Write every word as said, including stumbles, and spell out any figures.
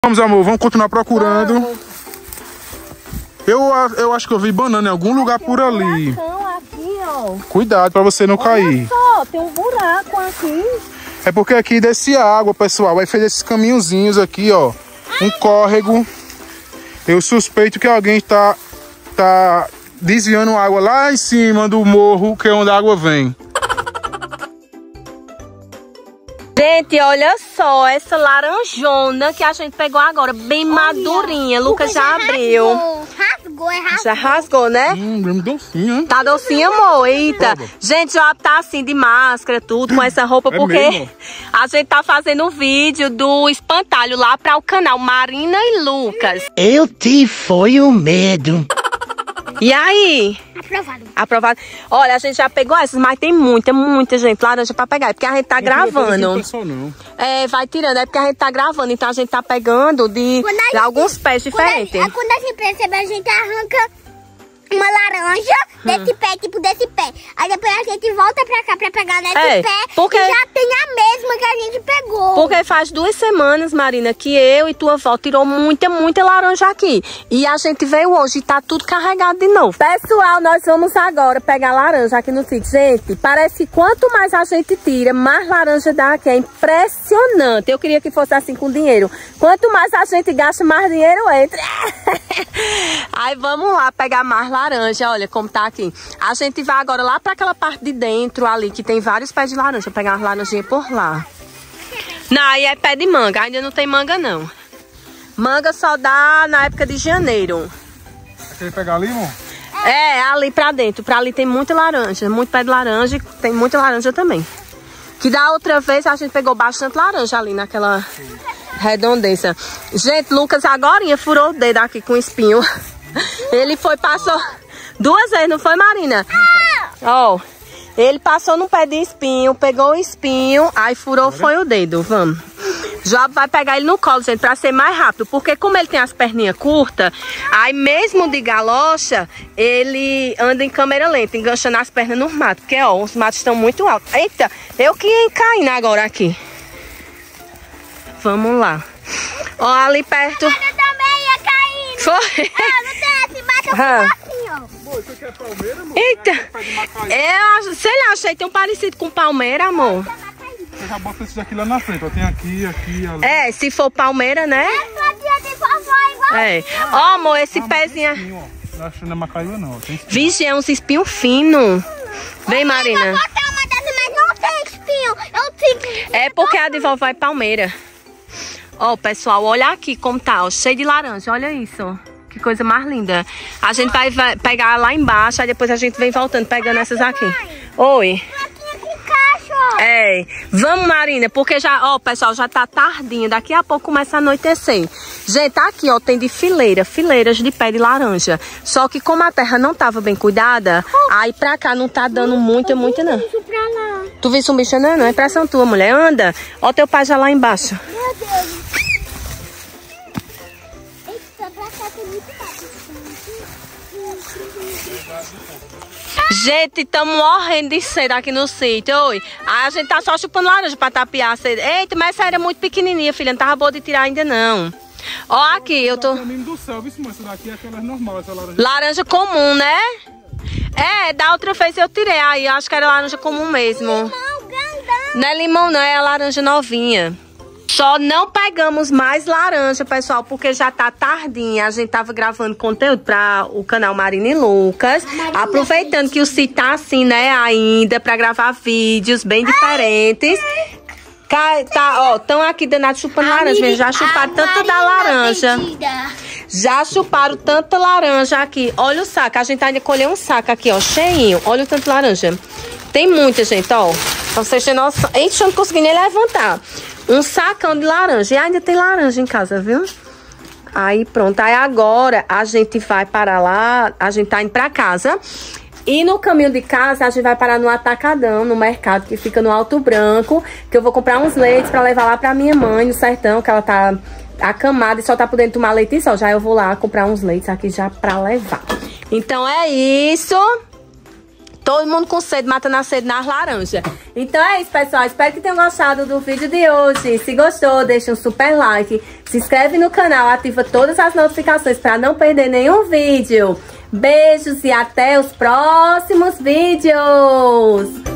Vamos, amor, vamos continuar procurando. Vamos. Eu, eu acho que eu vi banana em algum lugar por ali. Aqui, ó. Cuidado pra você não Olha cair. Só, tem um buraco aqui. É porque aqui desce água, pessoal. Aí fez esses caminhozinhos aqui, ó. Um córrego. Eu suspeito que alguém tá, tá desviando água lá em cima do morro, que é onde a água vem. Gente, olha só essa laranjona que a gente pegou agora, bem olha, madurinha. Lucas já, já abriu. Rasgou, rasgou, é rasgou. Já rasgou, né? Hum, bem docinha. Tá docinha, amor. Eita. Gente, já tá assim de máscara, tudo, com essa roupa, é porque mesmo? A gente tá fazendo um vídeo do espantalho lá para o canal Marina e Lucas. Eu te foi o medo. E aí? Aprovado. Aprovado. Olha, a gente já pegou essas, mas tem muita, muita gente laranja pra pegar. É porque a gente tá não gravando. Pessoal, não. É, vai tirando. É porque a gente tá gravando. Então a gente tá pegando de, de alguns pés diferentes. Quando a, quando a gente percebe, a gente arranca uma laranja desse hum. pé, tipo desse pé. Aí depois a gente volta pra cá pra pegar nesse é, pé porque... e já tem a mesma que a gente pegou. Porque faz duas semanas, Marina, que eu e tua avó tirou muita, muita laranja aqui. E a gente veio hoje e tá tudo carregado de novo. Pessoal, nós vamos agora pegar laranja aqui no sítio. Gente, parece que quanto mais a gente tira, mais laranja dá aqui. É impressionante. Eu queria que fosse assim com dinheiro. Quanto mais a gente gasta, mais dinheiro entra. Aí vamos lá pegar mais laranja. Laranja, olha como tá aqui. A gente vai agora lá pra aquela parte de dentro ali, que tem vários pés de laranja. Vou pegar umas laranjinhas por lá. Não, aí é pé de manga. Ainda não tem manga, não. Manga só dá na época de janeiro. Quer pegar ali, amor? É, ali pra dentro. Pra ali tem muita laranja. Muito pé de laranja e tem muita laranja também. Que da outra vez a gente pegou bastante laranja ali naquela redondeza. Gente, Lucas agora furou o dedo aqui com espinho. Ele foi, passou duas vezes, não foi, Marina? Ó, oh, ele passou no pé de espinho, pegou o espinho, aí furou, foi o dedo, vamos. Job vai pegar ele no colo, gente, pra ser mais rápido, porque como ele tem as perninhas curtas, aí mesmo de galocha, ele anda em câmera lenta, enganchando as pernas nos matos, porque, ó, os matos estão muito altos. Eita, eu que ia caindo agora aqui. Vamos lá. Ó, ali perto... Foi. Ah, não tem esse mato ah. assim, ó. Pô, isso aqui é palmeira, amor? Eita. Eu, sei lá, achei tão parecido com palmeira, amor. Você já bota esses aqui lá na frente, ó. Tem aqui, aqui, ali. É, se for palmeira, né? Essa dia de vovó igual. É. Ó, amor, esse ah, pezinho... Espinho, não acho que não é macaíba, não. Vixe, é uns espinhos finos. Vem, Marina. Eu vou botar uma dessas, mas não tem espinho. Eu tenho... É porque a de vovó é palmeira. Ó, pessoal, olha aqui como tá, ó, cheio de laranja, olha isso, ó. Que coisa mais linda. A gente vai, vai pegar lá embaixo, aí depois a gente vem voltando, pegando essas aqui. Oi. É, vamos, Marina, porque já, ó, pessoal, já tá tardinho, daqui a pouco começa a anoitecer. Gente, tá aqui, ó, tem de fileira, fileiras de pé de laranja. Só que como a terra não tava bem cuidada, aí pra cá não tá dando muita, muita, não. Tu viu um bicho andando? Não é impressão tua, mulher, anda. Ó, teu pai já lá embaixo. Meu Deus. Gente, estamos morrendo de sede aqui no sítio. Oi. Aí a gente tá só chupando laranja pra tapiar a sede. Eita, mas essa era muito pequenininha, filha. Não tava boa de tirar ainda, não. Ó, aqui, eu tô... do céu, viu, essa daqui é aquela normal, essa laranja. Laranja comum, né? É, da outra vez eu tirei. Aí, eu acho que era laranja comum mesmo. Limão grandão. Não é limão, não. É a laranja novinha. Só não pegamos mais laranja, pessoal, porque já tá tardinha. A gente tava gravando conteúdo para o canal Marina e Lucas. Aproveitando que o sítio tá assim, né, ainda, para gravar vídeos bem diferentes. Tá, ó, estão aqui danados chupando laranja. Já chuparam tanto da laranja. Já chuparam tanta laranja aqui. Olha o saco. A gente ainda colheu um saco aqui, ó, cheinho. Olha o tanto de laranja. Tem muita, gente, ó. Pra vocês terem noção. Eita, eu não consegui nem levantar. Um sacão de laranja. E ainda tem laranja em casa, viu? Aí, pronto. Aí agora a gente vai parar lá. A gente tá indo pra casa. E no caminho de casa, a gente vai parar no Atacadão, no mercado que fica no Alto Branco. Que eu vou comprar uns leites pra levar lá pra minha mãe, no sertão, que ela tá acamada e só tá podendo tomar leite e só. Já eu vou lá comprar uns leites aqui já pra levar. Então é isso. Todo mundo com sede, matando a sede nas laranjas. Então é isso, pessoal. Espero que tenham gostado do vídeo de hoje. Se gostou, deixa um super like. Se inscreve no canal, ativa todas as notificações para não perder nenhum vídeo. Beijos e até os próximos vídeos.